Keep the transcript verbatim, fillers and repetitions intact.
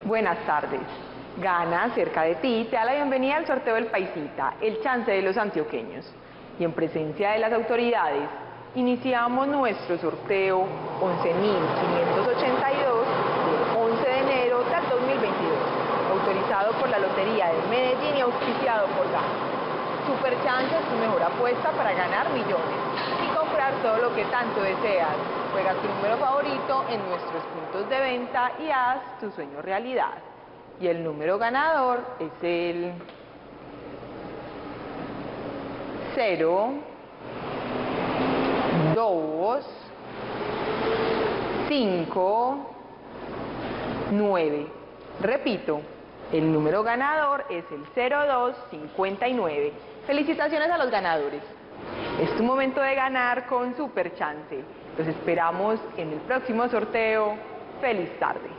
Buenas tardes. Gana, cerca de ti, te da la bienvenida al sorteo del Paisita, el chance de los antioqueños. Y en presencia de las autoridades, iniciamos nuestro sorteo once mil quinientos ochenta y dos del once de enero del dos mil veintidós, autorizado por la Lotería de Medellín y auspiciado por Gana. Superchance es tu mejor apuesta para ganar millones y comprar todo lo que tanto deseas. Juega tu número favorito en nuestros puntos de venta y haz tu sueño realidad. Y el número ganador es el cero, dos, cinco, nueve. Repito, el número ganador es el cero dos cincuenta y nueve. Felicitaciones a los ganadores. Es tu momento de ganar con Superchance. Los esperamos en el próximo sorteo. ¡Feliz tarde!